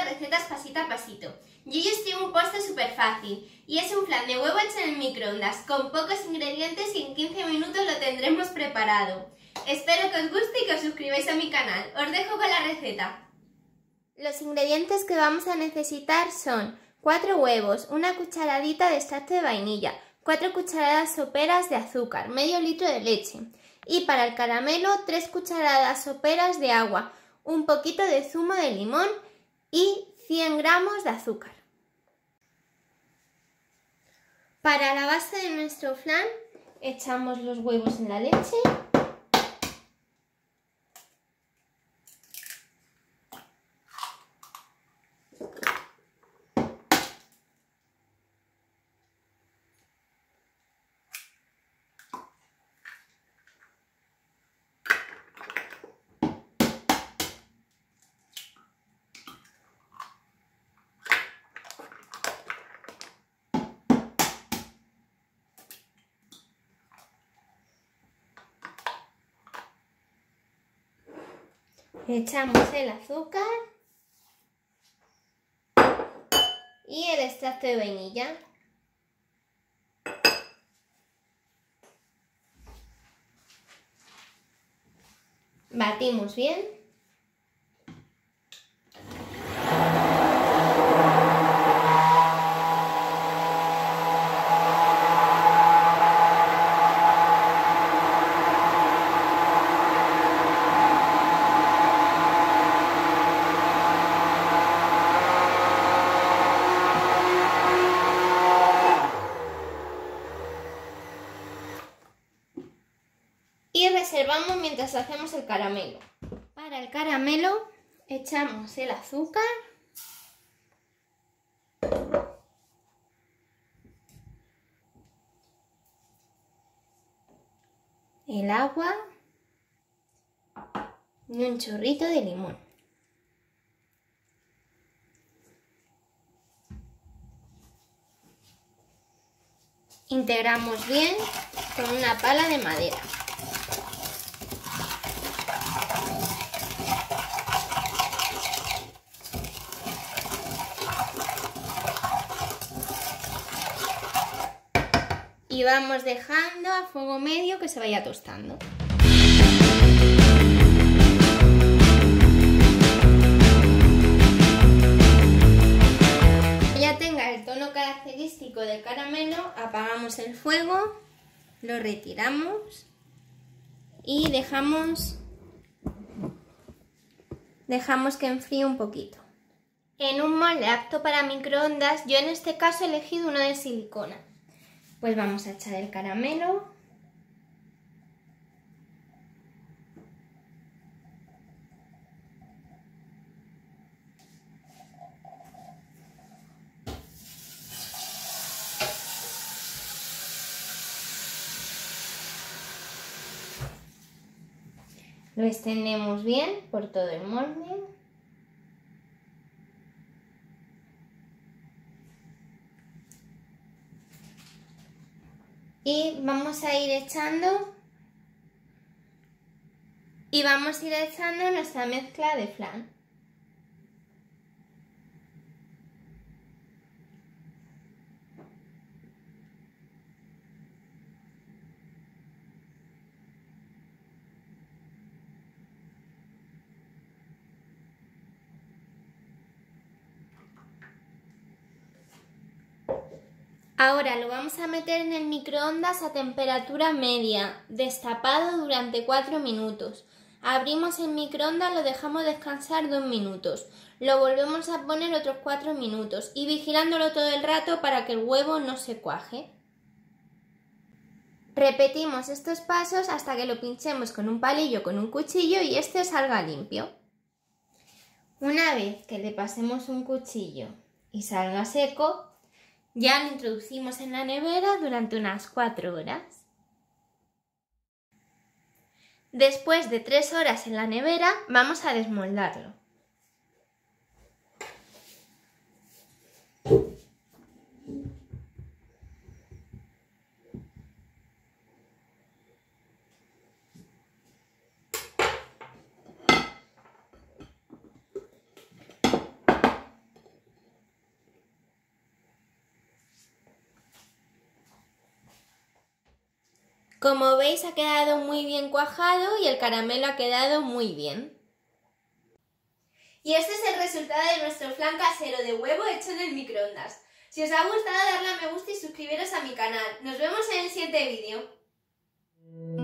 las recetas pasito a pasito. Y hoy os traigo un postre súper fácil y es un flan de huevo hecho en el microondas con pocos ingredientes y en 15 minutos lo tendremos preparado. Espero que os guste y que os suscribáis a mi canal. Os dejo con la receta. Los ingredientes que vamos a necesitar son 4 huevos, una cucharadita de extracto de vainilla, 4 cucharadas soperas de azúcar, medio litro de leche y para el caramelo 3 cucharadas soperas de agua, un poquito de zumo de limón y 100 gramos de azúcar. Para la base de nuestro flan echamos los huevos en la leche. Echamos el azúcar y el extracto de vainilla. Batimos bien. Y reservamos mientras hacemos el caramelo. Para el caramelo echamos el azúcar, el agua y un chorrito de limón. Integramos bien con una pala de madera. Y vamos dejando a fuego medio que se vaya tostando. Ya tenga el tono característico del caramelo, apagamos el fuego, lo retiramos y dejamos que enfríe un poquito. En un molde apto para microondas, yo en este caso he elegido uno de silicona. Pues vamos a echar el caramelo. Lo extendemos bien por todo el molde. Y vamos a ir echando nuestra mezcla de flan. Ahora lo vamos a meter en el microondas a temperatura media, destapado durante 4 minutos. Abrimos el microondas, lo dejamos descansar 2 minutos. Lo volvemos a poner otros 4 minutos y vigilándolo todo el rato para que el huevo no se cuaje. Repetimos estos pasos hasta que lo pinchemos con un palillo o con un cuchillo y este salga limpio. Una vez que le pasemos un cuchillo y salga seco, ya lo introducimos en la nevera durante unas 4 horas. Después de 3 horas en la nevera, vamos a desmoldarlo. Como veis ha quedado muy bien cuajado y el caramelo ha quedado muy bien. Y este es el resultado de nuestro flan casero de huevo hecho en el microondas. Si os ha gustado, darle a me gusta y suscribiros a mi canal. Nos vemos en el siguiente vídeo.